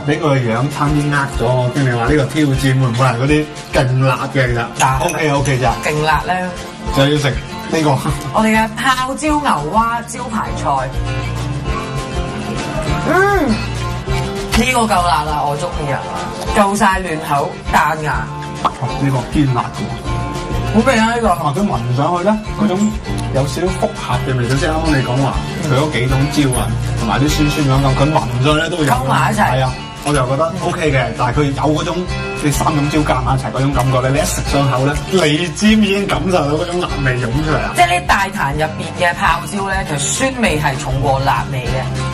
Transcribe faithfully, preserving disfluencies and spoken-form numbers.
俾佢個樣差啲呃咗我，跟住話呢個挑戰會唔會係嗰啲勁辣嘅其實？ 但 OK OK 咋？ 勁辣咧， 就要食呢個。 我哋嘅泡椒牛蛙招牌菜，嗯，呢、個夠辣啦，我中意啊，夠晒嫩口彈牙， 呢、個堅辣嘅。 好味啊呢、個。 或者聞上去咧，嗰種有少少複合嘅味道，即係啱啱你講話佢嗰幾種椒啊，同埋啲酸酸咁咁，佢聞上去咧都會有溝埋一齊。 係啊，我就覺得 OK 嘅，但係佢有嗰種你三種椒夾埋一齊嗰種感覺咧，你一食上口咧，脷尖已經感受到嗰種辣味湧出嚟啦。 即係呢大壇入邊嘅泡椒咧，其實酸味係重過辣味嘅。